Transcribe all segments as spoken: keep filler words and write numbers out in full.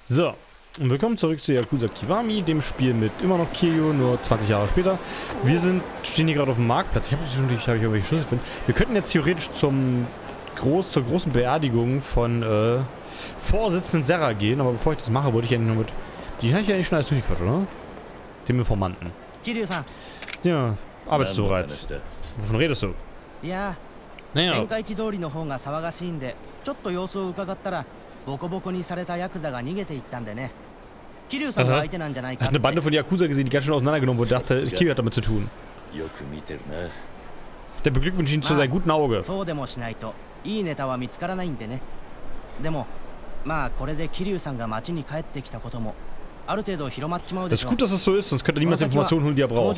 So, und willkommen zurück zu Yakuza Kiwami, dem Spiel mit immer noch Kiryu, nur zwanzig Jahre später. Wir sind, stehen hier gerade auf dem Marktplatz. Ich habe schon ich hab irgendwelche Schlüssel gefunden. Wir könnten jetzt theoretisch zum groß, zur großen Beerdigung von äh, Vorsitzenden Serra gehen, aber bevor ich das mache, wollte ich ja nicht nur mit... Die habe ich ja nicht schon alles durchgequatscht, oder? Dem Informanten. Kiryu-san. Ja, Arbeitszureiz. Wovon redest du? Ja. Naja. Eine Bande von Yakuza gesehen, die ganz schön auseinandergenommen wurde, dachte, Kiryu hat damit zu tun. Der beglückwünscht ihn zu seinem guten Auge. Das ist gut, dass es so ist, sonst könnte niemand Informationen holen, die er braucht.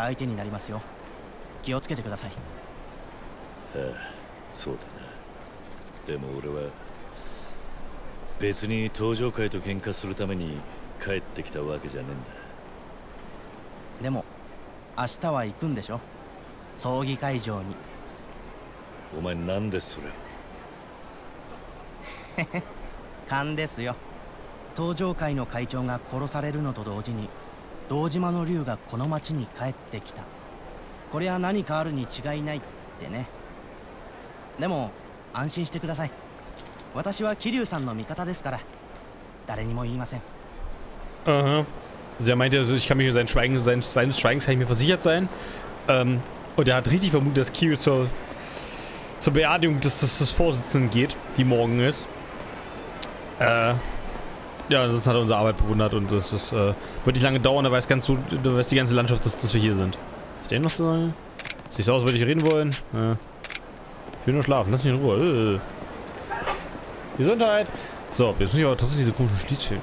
Aha. Also er meinte, also ich kann mir sein Schweigen, sein, seines Schweigens kann ich mir versichert sein. Ähm, und er hat richtig vermutet, dass Kiryu zur, zur Beerdigung des, des, des Vorsitzenden geht, die morgen ist. Äh, ja, sonst hat er unsere Arbeit bewundert und das ist, äh, wird nicht lange dauern, da weiß ganz so, da weiß die ganze Landschaft, dass, dass wir hier sind. Ist der noch zu sagen? Sieht so aus, würde ich reden wollen. Äh, ich will nur schlafen, lass mich in Ruhe. Äh. Gesundheit! So, jetzt muss ich aber trotzdem diese komischen Schließfähigkeiten.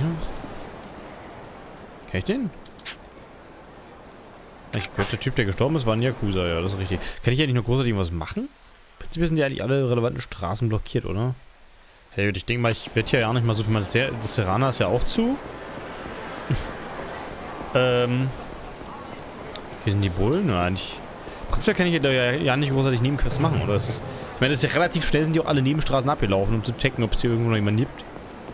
Kann ich den? Ich glaube, der Typ, der gestorben ist, war ein Yakuza, ja, das ist richtig. Kann ich ja nicht nur großartig was machen? Prinzipiell sind ja eigentlich alle relevanten Straßen blockiert, oder? Hey, ich denke mal, ich werde hier ja nicht mal so viel. Das, das Serrana ist ja auch zu. ähm. Hier sind die Bullen? Nein, ich. Prinzipiell kann ich ja, ja nicht großartig Nebenquests machen, oder? Das ist, ich meine, das ist ja relativ schnell, sind die auch alle Nebenstraßen abgelaufen, um zu checken, ob es hier irgendwo noch jemand gibt.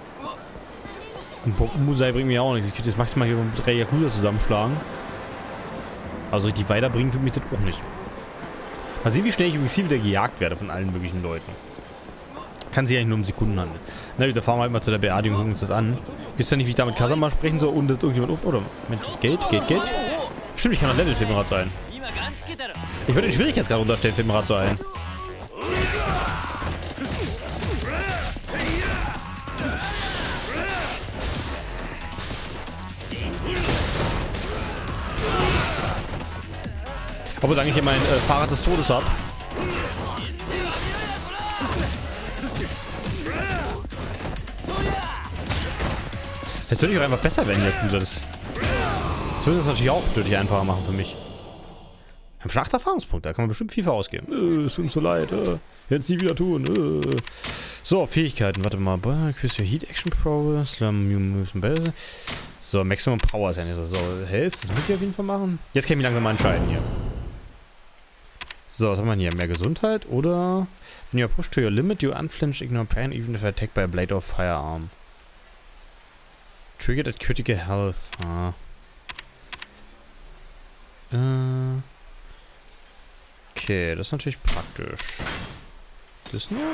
Und Musai bringt mir auch nichts. Ich könnte jetzt maximal hier mit drei Yakuza zusammenschlagen. Also die weiterbringen tut mich das auch nicht. Mal sehen, wie schnell ich übrigens hier wieder gejagt werde von allen möglichen Leuten. Kann sich eigentlich nur um Sekunden handeln. Na gut, da fahren wir halt mal zu der Beerdigung und gucken uns das an. Wisst ihr nicht, wie ich da mit Kasama sprechen soll, ohne dass irgendjemand auf... Oder, Mensch, Geld, Geld, Geld. Stimmt, ich kann noch Level-Filmrad sein. Ich würde den Schwierigkeitsgrad runterstellen, Filmrad zu ein. Obwohl, solange ich hier mein äh, Fahrrad des Todes habe. Jetzt würde ich auch einfach besser werden, Yakuza. Das, das würde das natürlich auch deutlich einfacher machen für mich. Wir haben schon acht Erfahrungspunkte, da kann man bestimmt viel für ausgeben. Äh, es tut uns so leid, äh, werden es nie wieder tun. Äh. So, Fähigkeiten, warte mal. Increase your Heat Action Power, Slam Moves and Battle. So, Maximum Power ist ja nicht so. So, Health, das muss ich auf jeden Fall machen. Jetzt kann ich mich langsam mal entscheiden hier. So, was haben wir hier? Mehr Gesundheit oder... When you are pushed to your limit, you unflinch, ignore pain, even if attacked by a blade or firearm. Triggered at critical health. Ah. Äh... Okay, das ist natürlich praktisch. Das noch?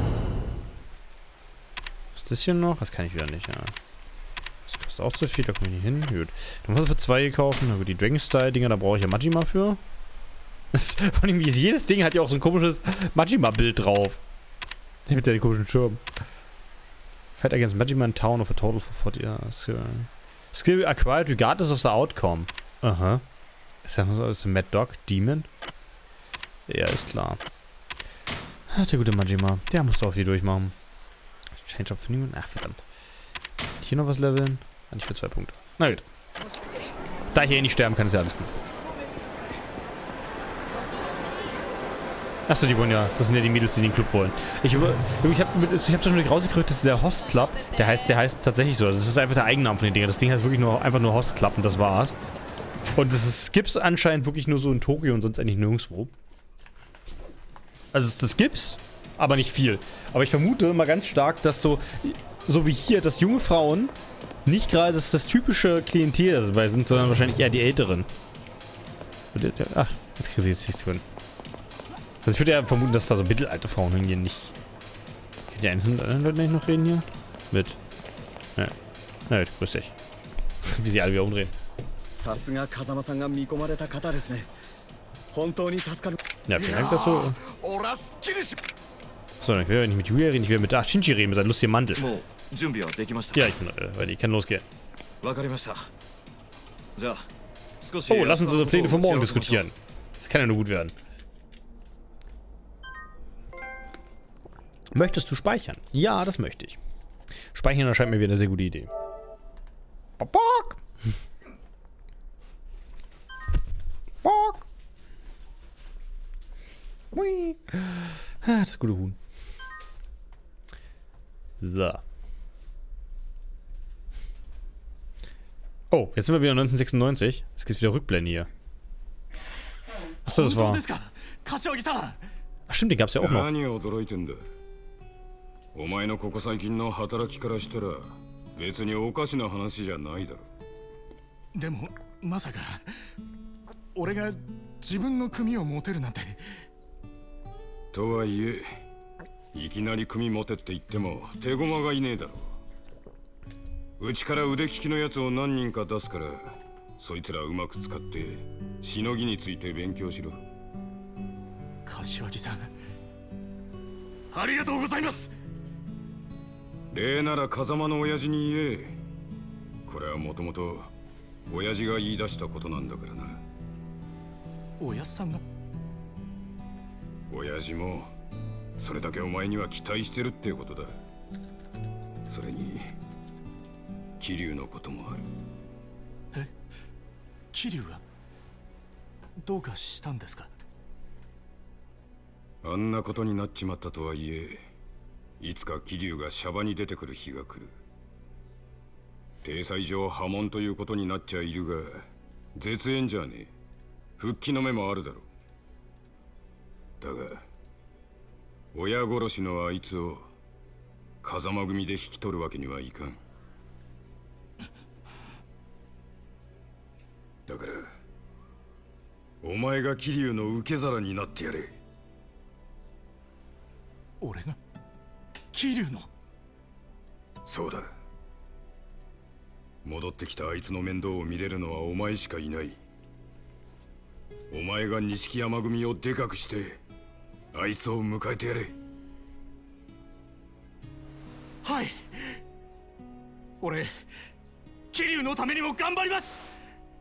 Was ist das hier noch? Das kann ich wieder nicht, ja. Das kostet auch zu viel, da komme ich nicht hin. Gut. Dann muss ich für zwei kaufen. Na gut, die Dragon-Style-Dinger, da brauche ich ja Majima für. Das, vor allem, jedes Ding hat ja auch so ein komisches Majima-Bild drauf. Mit der komischen Schirm. Fight against Majima in Town of a total for forty. Ja, Skill. Skill acquired regardless of the outcome. Aha. Ist ja so, ist ein Mad Dog Demon? Ja, ist klar. Ach, der gute Majima. Der muss doch hier durchmachen. Change of Niemand. Ach, verdammt. Hier noch was leveln? Nicht für zwei Punkte. Na gut. Da ich hier nicht sterben kann, ist ja alles gut. Achso, die wollen ja. Das sind ja die Mädels, die den Club wollen. Ich, ich habe ich hab schon nicht rausgekriegt, dass der Host Club, der heißt, der heißt tatsächlich so. Also das ist einfach der Eigenname von den Dingen. Das Ding heißt wirklich nur einfach nur Host Club und das war's. Und das gibt's anscheinend wirklich nur so in Tokio und sonst eigentlich nirgendwo. Also das gibt's, aber nicht viel. Aber ich vermute mal ganz stark, dass so so wie hier, dass junge Frauen nicht gerade das, das typische Klientel dabei sind, sondern wahrscheinlich eher die Älteren. Ach, jetzt kriege ich jetzt nichts drin. Also ich würde ja vermuten, dass da so mittelalte Frauen hingehen, nicht... Kann die einen anderen Leute nicht noch reden hier? Mit... Ja. Na gut, grüß dich. Wie sie alle wieder umdrehen. Ja, vielen Dank dazu. So, dann will ich nicht mit Julia reden, ich will mit Ach, Shinji reden, mit seinem lustigen Mantel. Ja, ich bin, äh, weil ich kann losgehen. Oh, lassen Sie unsere Pläne für morgen diskutieren. Das kann ja nur gut werden. Möchtest du speichern? Ja, das möchte ich. Speichern erscheint mir wieder eine sehr gute Idee. Bock! Bock! Hui. Ah, das gute Huhn. So. Oh, jetzt sind wir wieder neunzehnhundertsechsundneunzig. Es gibt wieder Rückblende hier. Achso, das war... Ach stimmt, den gab's ja auch noch. お前のここ最近の働きからしたら別におかしな話じゃないだろ。 でもまさか俺が自分の組を持てるなんて。 とはいえ、いきなり組持てって言っても手駒がいねえだろ。うちから腕利きのやつを何人か出すから、そいつらうまく使ってしのぎについて勉強しろ。 柏木さん、ありがとうございます。 礼なら風間の親父に言え。これはもともと親父が言い出したことなんだからな。 親さんが？ 親父もそれだけお前には期待してるってことだ。それに桐生のこともある。 え？桐生がどうかしたんですか？ あんなことになっちまったとはいえ。 いつか桐生がシャバに出てくる日が来る。体裁上破門ということになっちゃいるが、絶縁じゃねえ。復帰の目もあるだろう。だが、親殺しのあいつを風間組で引き取るわけにはいかん。だから、お前が桐生の受け皿になってやれ。 俺が？ 桐生のそうだ。戻ってきたあいつの面倒を見れるのはお前しかいない。お前が錦山組をでかくしてあいつを迎えてやれ。 はい。俺桐生のためにも頑張ります。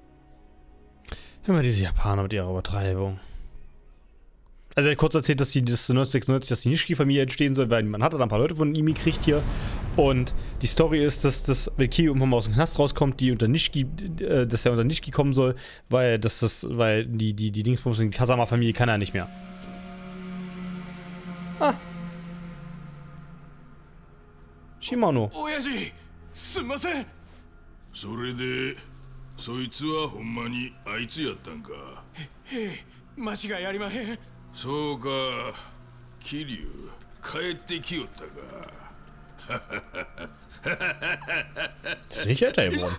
Immer diese Japaner mit ihrer Übertreibung. Also er hat kurz erzählt, dass die das neunzehnhundertsechsundneunzig, dass die Nishiki-Familie entstehen soll, weil man hat dann ein paar Leute von ihm gekriegt hier. Und die Story ist, dass das, wenn Kyo irgendwann mal aus dem Knast rauskommt, die unter Nishiki, äh, dass er unter Nishiki kommen soll, weil das das, weil die die die Dingsbums, die Kasama-Familie kann er nicht mehr. Ah. Shimano. 親父、すんません。 それで、そいつはほんまにあいつやったんか。 へえ、間違いありまへん。 そうか、桐生、帰ってきよったか。 Ist nicht älter geworden.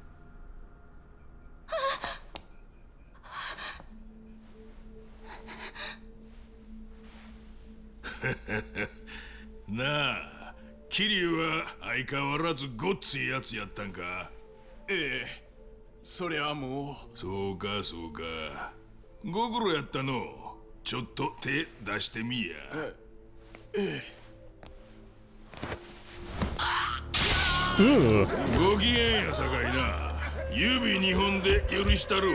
Naあ、桐生は相変わらずごっついやつやったんか。 ええ、それはもう。そうか、そうか。ご苦労やったの。 ちょっと手出してみや。 ええ。ご機嫌やさかいな。指二本で許したるわ。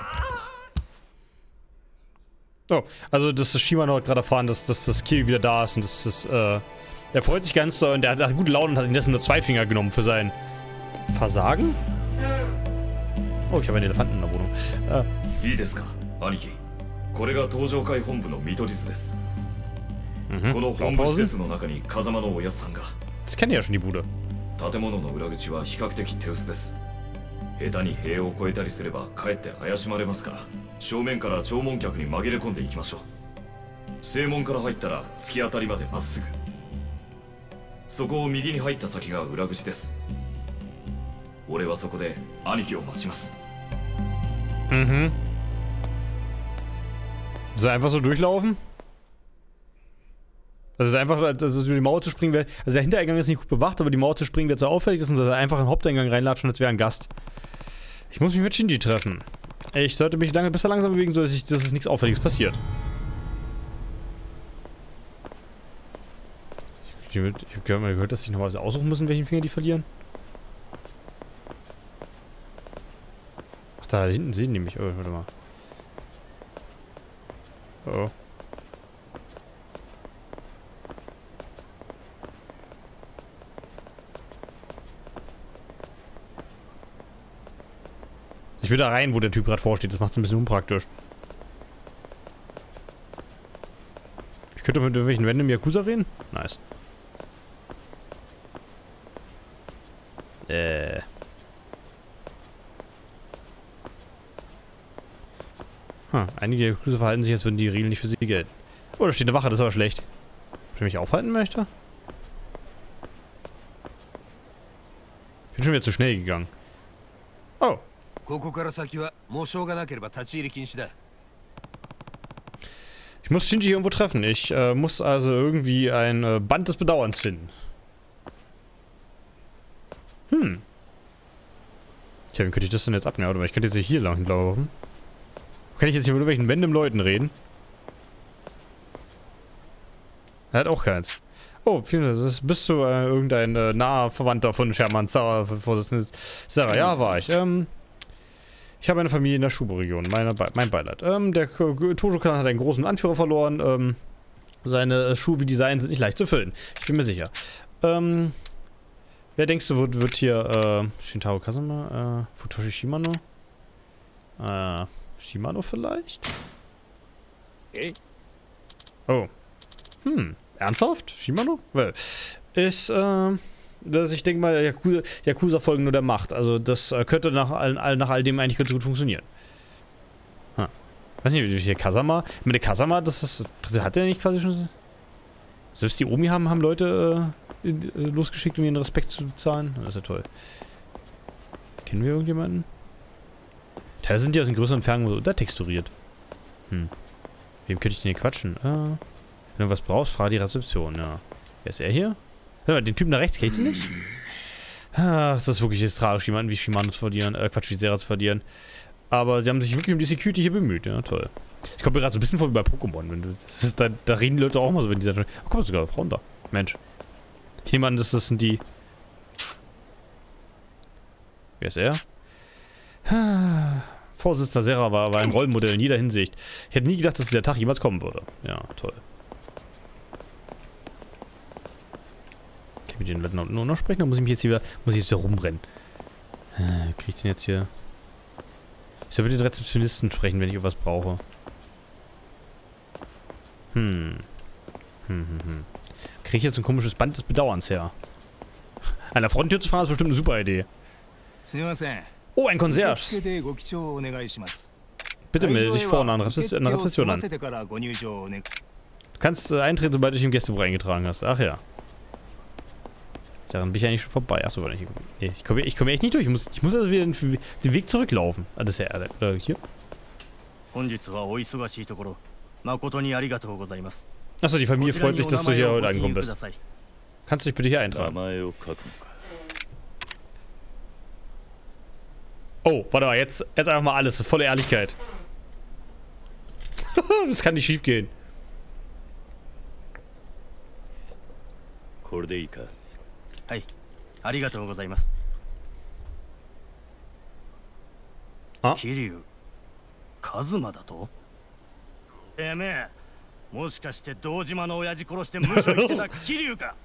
Oh, also das ist Shimano hat gerade erfahren, dass, dass das Kill wieder da ist und das ist, äh, er freut sich ganz doll und der hat, hat gute Laune und hat ihn dessen nur zwei Finger genommen für sein Versagen? Oh, ich habe einen Elefanten in der Wohnung. Äh. いいですか、兄貴。 これが東上会本部の見取り図です。この本部施設の中に風間のおやつさんが。建物の裏口は比較的手薄です。下手に塀を越えたりすればかえって怪しまれますから、正面から弔問客に紛れ込んでいきましょう。正門から入ったら突き当たりまでまっすぐ。 そこを右に入った先が裏口です。俺はそこで兄貴を待ちます。 Mhm. So einfach so durchlaufen? Also einfach, also die Mauer zu springen wäre. Also der Hintereingang ist nicht gut bewacht, aber die Mauer zu springen wäre so auffällig, dass er einfach in den Haupteingang reinlatschen, als wäre ein Gast. Ich muss mich mit Shinji treffen. Ich sollte mich lange, besser langsam bewegen, so dass, ich, dass es nichts Auffälliges passiert. Ich, ich, ich habe mal gehört, dass sie noch was aussuchen müssen, welchen Finger die verlieren. Ach, da hinten sehen die mich. Oh, warte mal. Oh. Ich will da rein, wo der Typ gerade vorsteht. Das macht es ein bisschen unpraktisch. Ich könnte mit irgendwelchen Random Yakuza reden? Nice. Äh. Hm, einige Yakuza verhalten sich, als würden die Regeln nicht für sie gelten. Oh, da steht eine Wache, das ist aber schlecht. Ob ich mich aufhalten möchte? Ich bin schon wieder zu schnell gegangen. Oh. Ich muss Shinji irgendwo treffen. Ich äh, muss also irgendwie ein äh, Band des Bedauerns finden. Hm. Tja, wie könnte ich das denn jetzt abnehmen? Oder ich könnte jetzt hier lang laufen. Kann ich jetzt hier mit irgendwelchen random Leuten reden? Er hat auch keins. Oh, vielen Dank. Bist du äh, irgendein äh, naher Verwandter von Sherman Sarah, Vorsitzende Sarah? Ja, war ich. Ähm... Ich habe eine Familie in der Shubo-Region. Meine Be mein Beileid. Ähm, der Tojo-Clan hat einen großen Anführer verloren. Ähm, seine Schuhe wie Design sind nicht leicht zu füllen. Ich bin mir sicher. Ähm, wer denkst du, wird, wird hier, äh, Shintaro Kazama, äh, Futoshi Shimano? Äh, Shimano vielleicht? Oh. Hm, ernsthaft? Shimano? Well, ist, äh... dass ich denke mal, Yakuza, Yakuza folgen nur der Macht. Also das äh, könnte nach all, all, nach all dem eigentlich ganz gut funktionieren. Hm. Weiß nicht, wie hier Kazama. Mit der Kazama, das ist. Hat der nicht quasi schon. Selbst die Omi haben, haben Leute äh, losgeschickt, um ihren Respekt zu zahlen. Das ist ja toll. Kennen wir irgendjemanden? Teile sind ja aus den größeren Entfernungen so untertexturiert. Hm. Wem könnte ich denn hier quatschen? Äh, wenn du was brauchst, frage die Rezeption, ja. Wer ist er hier? Hör mal, den Typen da rechts, kennst du nicht? Ah, ist das wirklich jetzt tragisch, jemanden wie Shimano zu verlieren, äh, Quatsch, wie Serra zu verlieren. Aber sie haben sich wirklich um die Security hier bemüht, ja, toll. Ich komme mir gerade so ein bisschen vor wie bei Pokémon, wenn du, das ist, da, da reden die Leute auch mal so, wenn die sagen, oh, guck mal, sogar Frauen da. Mensch. Ich nehme an, das, das sind die... Wer ist er? Ah, Vorsitzender Serra war, war ein Rollenmodell in jeder Hinsicht. Ich hätte nie gedacht, dass dieser Tag jemals kommen würde. Ja, toll. Mit den Leuten nur noch sprechen, oder muss ich mich jetzt hier, muss ich jetzt hier rumrennen? Äh, krieg ich den jetzt hier? Ich soll mit den Rezeptionisten sprechen, wenn ich irgendwas brauche. Hm. Hm, hm, hm. Krieg ich jetzt ein komisches Band des Bedauerns her? An der Fronttür zu fahren ist bestimmt eine super Idee. Oh, ein Concierge. Bitte melde dich vorne an der Rezession an. Du kannst äh, eintreten, sobald du dich im Gästebuch eingetragen hast. Ach ja. Daran bin ich eigentlich schon vorbei. Achso, warte, ich, nee, ich komme ich komm echt nicht durch. Ich muss, ich muss also wieder den, den Weg zurücklaufen. Ah, das ist ja... Oder hier? Achso, die Familie freut sich, dass du hier heute angekommen bist. Kannst du dich bitte hier eintragen? Oh, warte mal, jetzt, jetzt einfach mal alles. Volle Ehrlichkeit. Das kann nicht schief gehen. Hey, arigatou gozaimasu. Ah? Kiryu Kazuma da to? てめえ、もしかして堂島の親父殺して無所行ってた桐生か?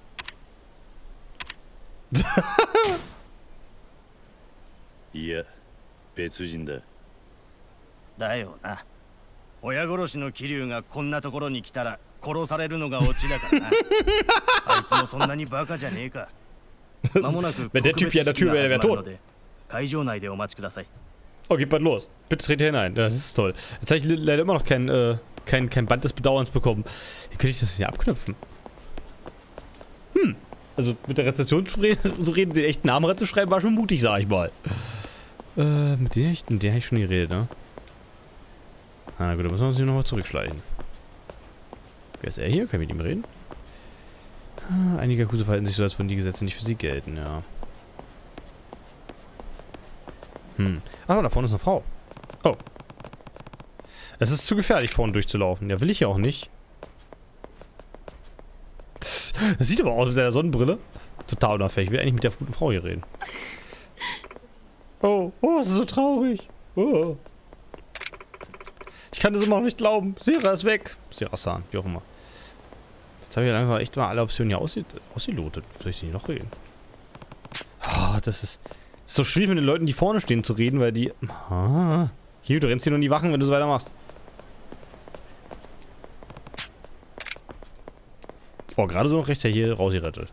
いや、別人だ。 だよな。親殺しの桐生がこんなところに来たら殺されるのがオチだからな。あいつもそんなにバカじゃねえか。間もなく特別式が始まるので、会場内でお待ちください。 Oh, geht bald los. Bitte trete hinein. Das ist toll. Jetzt habe ich leider immer noch kein, äh, kein, kein Band des Bedauerns bekommen. Wie könnte ich das hier abknüpfen? Hm. Also mit der Rezession zu reden, den echten Namen reinzuschreiben, war schon mutig, sag ich mal. Äh, mit denen habe ich, ich schon geredet, ne? Na gut, da müssen wir uns hier nochmal zurückschleichen. Wer ist er hier? Kann ich mit ihm reden? Ah, einige Yakuza verhalten sich so, als würden die Gesetze nicht für sie gelten, ja. Hm. Ach, da vorne ist eine Frau. Oh. Es ist zu gefährlich, vorne durchzulaufen. Ja, will ich ja auch nicht. Das sieht aber aus mit seiner Sonnenbrille. Total unauffällig. Ich will eigentlich mit der guten Frau hier reden. Oh, oh, es ist so traurig. Oh. Ich kann das immer noch nicht glauben. Sera ist weg. Sera-san, wie auch immer. Jetzt habe ich ja langsam echt mal alle Optionen hier ausge ausgelotet. Soll ich denn noch reden? Oh, das ist, ist so schwierig mit den Leuten, die vorne stehen, zu reden, weil die... Ah, hier, du rennst hier nur in die Wachen, wenn du so weitermachst. Boah, gerade so noch rechts ja hier rausgerettet.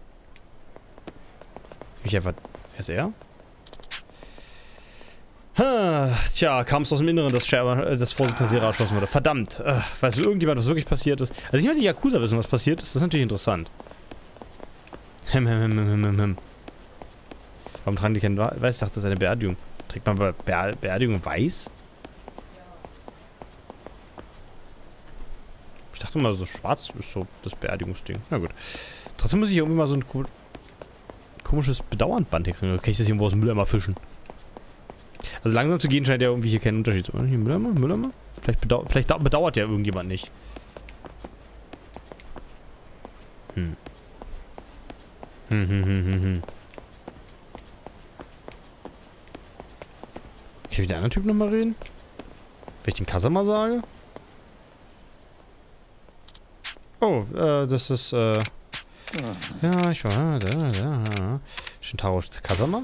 Ich einfach... Wer ist er? Ha, tja, kam es aus dem Inneren, dass das Vorsitzende Sera erschossen wurde. Verdammt. Äh, weiß irgendjemand, was wirklich passiert ist? Also nicht mal die Yakuza wissen, was passiert ist. Das ist natürlich interessant. Hm, hm, hm, hm, hm, hm. Warum tragen die keinen Weiß? Ich dachte, das ist eine Beerdigung. Trägt man bei Be Beerdigung weiß? Ich dachte mal, so schwarz ist so das Beerdigungsding. Na gut. Trotzdem muss ich irgendwie mal so ein ko komisches Bedauerndband hier kriegen. Oder kann ich das irgendwo aus dem Mülleimer fischen? Also langsam zu gehen scheint ja irgendwie hier keinen Unterschied zu machen. Hier Mülleimer? Mülleimer? Vielleicht, bedau vielleicht bedauert ja irgendjemand nicht. Hm. Hm, hm, hm, hm, hm. Kann ich mit der anderen Typ nochmal reden? Wenn ich den Kasama sage? Oh, äh, das ist, äh... ja, ich war... Da, da, da. Shintaro Kasama?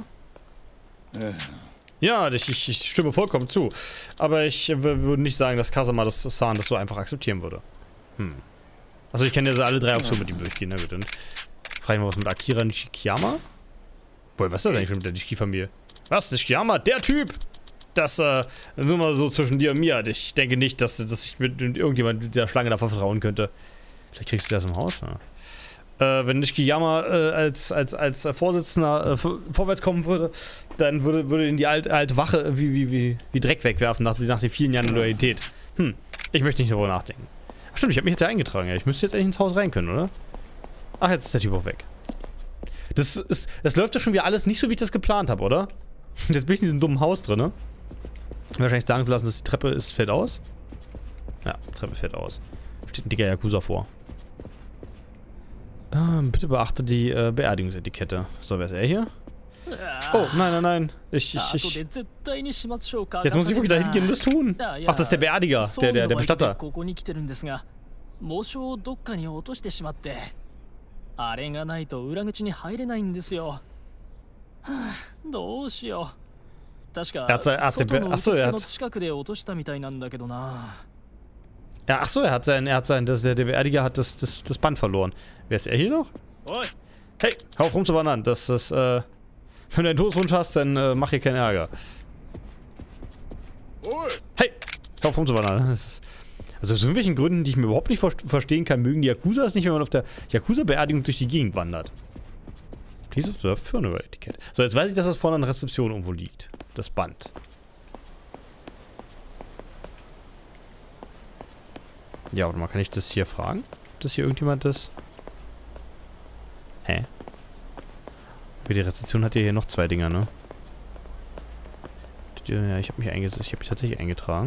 Ja, ich, ich, ich stimme vollkommen zu. Aber ich äh, würde nicht sagen, dass Kasama das San das so einfach akzeptieren würde. Hm. Also ich kann ja alle drei Optionen mit ihm durchgehen, na gut, dann frage ich mal was mit Akira Nishikiyama? Boah, was ist das eigentlich schon mit der Nishiki-Familie? Was, Nishikiyama? Der Typ! Das, äh, nur mal so zwischen dir und mir. Ich denke nicht, dass, dass ich mit irgendjemand mit der Schlange da vertrauen könnte. Vielleicht kriegst du das im Haus, ja. Äh, wenn Nishikiyama äh, als, als, als Vorsitzender äh, vorwärts kommen würde, dann würde, würde ihn die alte, alte Wache wie, wie, wie, wie Dreck wegwerfen nach, nach den vielen Jahren Loyalität. Hm, ich möchte nicht darüber nachdenken. Ach stimmt, ich habe mich jetzt ja eingetragen. Ja. Ich müsste jetzt eigentlich ins Haus rein können, oder? Ach, jetzt ist der Typ auch weg. Das, ist, das läuft ja schon wieder alles nicht so, wie ich das geplant habe, oder? Jetzt bin ich in diesem dummen Haus drin, ne? Wahrscheinlich sagen zu lassen, dass die Treppe ist, fällt aus. Ja, die Treppe fällt aus. Steht ein dicker Yakuza vor. Ah, bitte beachte die äh, Beerdigungsetikette. So, wer ist er hier? Oh, nein, nein, nein. Ich, ich, ich. Jetzt muss ich wirklich da hingehen und das tun. Ach, das ist der Beerdiger, der, der, der Bestatter. Er hat sein, er hat sein, achso, er hat... Ja, achso, er hat sein, er hat sein, das, der, der Beerdiger hat das, das, das Band verloren. Wer ist er hier noch? Hey, hör auf rumzuwandern, das ist, äh... wenn du einen Todeswunsch hast, dann äh, mach hier keinen Ärger. Hey, hör auf rumzuwandern. Das ist, also aus irgendwelchen Gründen, die ich mir überhaupt nicht ver verstehen kann, mögen die Yakuza es nicht, wenn man auf der Yakuza-Beerdigung durch die Gegend wandert. Dieses für eine Etikette. So, jetzt weiß ich, dass das vorne an der Rezeption irgendwo liegt. Das Band. Ja, warte mal, kann ich das hier fragen? Ob das hier irgendjemand ist? Hä? Die Rezeption hat ja hier noch zwei Dinger, ne? Ja, ich habe mich eingetragen. Ich habe mich tatsächlich eingetragen.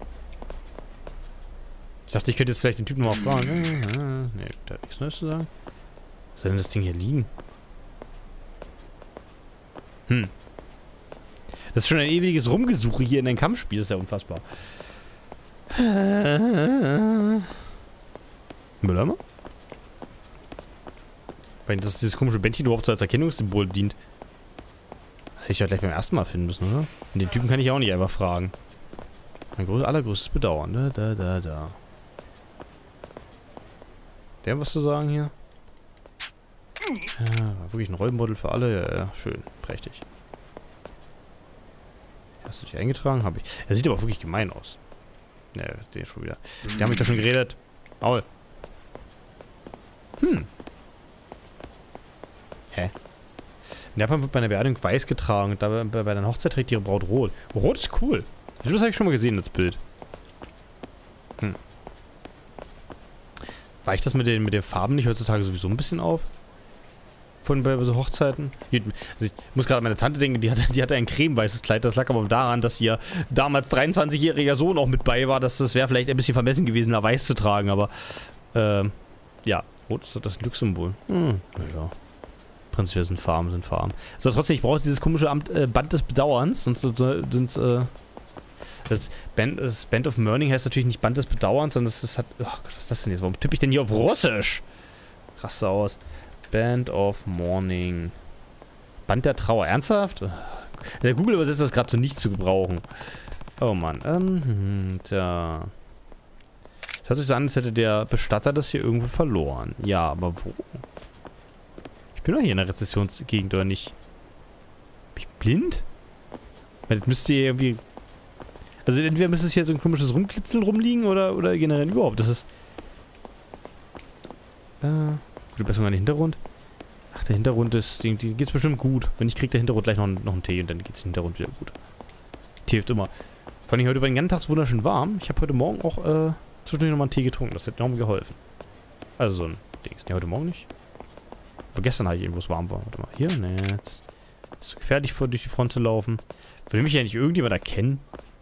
Ich dachte, ich könnte jetzt vielleicht den Typen nochmal fragen. Ne, der hat nichts Neues zu sagen. Was soll denn das Ding hier liegen? Hm. Das ist schon ein ewiges Rumgesuche hier in ein Kampfspiel. Das ist ja unfassbar. Mülleimer? Weil das dieses komische Bändchen überhaupt so als Erkennungssymbol dient. Das hätte ich ja gleich beim ersten Mal finden müssen, oder? Und den Typen kann ich auch nicht einfach fragen. Mein groß, allergrößtes Bedauern. Da, da, da, da. Der was zu sagen hier? Ja, war wirklich ein Rollenmodell für alle. Ja, ja, schön. Prächtig. Hast du dich eingetragen? Habe ich. Er sieht aber wirklich gemein aus. Ne, den schon wieder. Die haben mich doch schon geredet. Maul. Hm. Hä? In Japan wird bei einer Beerdigung weiß getragen und bei, bei einer Hochzeit trägt ihre Braut rot. Rot ist cool. Das habe ich schon mal gesehen, das Bild. Hm. Weicht das mit den, mit den Farben nicht heutzutage sowieso ein bisschen auf? Von bei so Hochzeiten? Also ich muss gerade an meine Tante denken, die hatte, die hatte ein cremeweißes Kleid. Das lag aber daran, dass ihr damals dreiundzwanzigjähriger Sohn auch mit bei war. Dass das wäre vielleicht ein bisschen vermessen gewesen, da weiß zu tragen. Aber, ähm, ja. Rot ist doch das Glückssymbol. Hm, naja. Prinzipiell sind Farben, sind Farben. So, trotzdem, ich brauche dieses komische Amt, äh, Band des Bedauerns. Sonst sind, äh, das Band, das Band of Mourning heißt natürlich nicht Band des Bedauerns, sondern das, das hat, oh Gott, was ist das denn jetzt? Warum tippe ich denn hier auf Russisch? Raste aus. Band of Mourning. Band der Trauer. Ernsthaft? Der Google übersetzt das gerade so nicht zu gebrauchen. Oh Mann. Ähm, tja. Es hört sich so an, als hätte der Bestatter das hier irgendwo verloren. Ja, aber wo? Ich bin doch hier in der Rezessionsgegend, oder nicht? Bin ich blind? Weil das müsste hier irgendwie... Also entweder müsste es hier so ein komisches Rumkitzeln rumliegen, oder, oder generell überhaupt. Das ist... Äh... Gute Besserung an den Hintergrund. Ach, der Hintergrund ist... Die, die geht's bestimmt gut. Wenn nicht, kriegt der Hintergrund gleich noch, noch einen Tee und dann geht's dem Hintergrund wieder gut. Tee hilft immer. Vor allem heute war den ganzen Tag wunderschön warm. Ich habe heute Morgen auch äh, zwischendurch nochmal einen Tee getrunken. Das hat enorm geholfen. Also so ein Ding. Ne, heute Morgen nicht. Aber gestern hatte ich irgendwo, es warm war. Warte mal. Hier, ne. Jetzt ist so gefährlich, vor durch die Front zu laufen. Will mich ja nicht irgendjemand erkennen?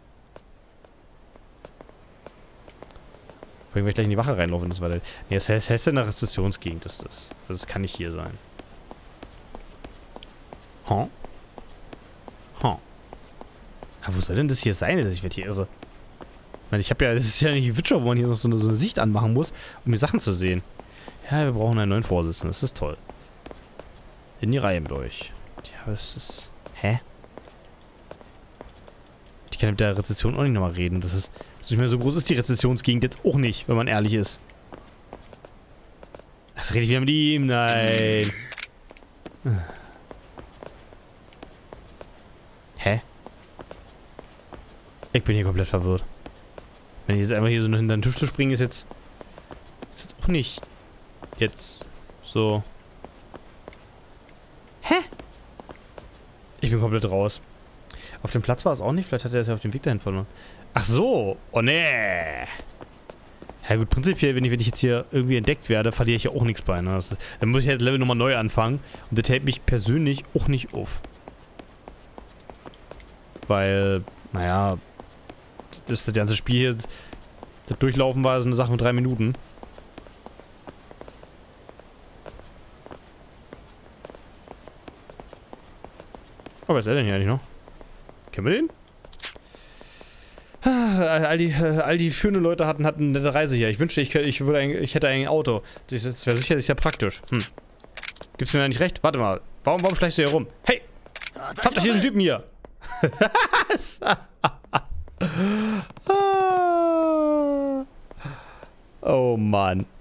Vor allem, wenn ich gleich in die Wache reinlaufen, das war der... Ne, das heißt, heißt ja eine Rezessionsgegend, das ist das. Das kann nicht hier sein. Huh? Huh. Aber wo soll denn das hier sein? Ich werde hier irre. Ich meine, ich habe ja... Das ist ja nicht Witcher, wo man hier noch so eine, so eine Sicht anmachen muss, um die Sachen zu sehen. Ja, wir brauchen einen neuen Vorsitzenden. Das ist toll. In die Reihe mit euch. Ja, was ist... Hä? Ich kann mit der Rezession auch nicht nochmal reden. Das ist... Das ist nicht mehr so groß ist die Rezessionsgegend jetzt auch nicht, wenn man ehrlich ist. Was rede ich wieder mit ihm? Nein. Hä? Ich bin hier komplett verwirrt. Wenn ich jetzt einfach hier so hinter den Tisch zu springen, ist jetzt... Ist jetzt auch nicht... Jetzt... So... Hä? Ich bin komplett raus. Auf dem Platz war es auch nicht. Vielleicht hat er es ja auf dem Weg dahin verloren. Ach so. Oh nee. Ja gut, prinzipiell, wenn ich, wenn ich jetzt hier irgendwie entdeckt werde, verliere ich ja auch nichts bei. Ne? Das ist, dann muss ich halt das Level nochmal neu anfangen. Und das hält mich persönlich auch nicht auf. Weil, naja, das, das ganze Spiel hier, das Durchlaufen war so eine Sache von drei Minuten. Oh, was ist er denn hier eigentlich noch? Kennen wir den? All die, all die führenden Leute hatten, hatten eine nette Reise hier. Ich wünschte, ich, ich, würde ein, ich hätte ein Auto. Das, das wäre sicher, das ist ja praktisch. Hm. Gibst du mir ja nicht recht? Warte mal. Warum, warum schleichst du hier rum? Hey! Habt doch hier einen Typen hier! Oh Mann.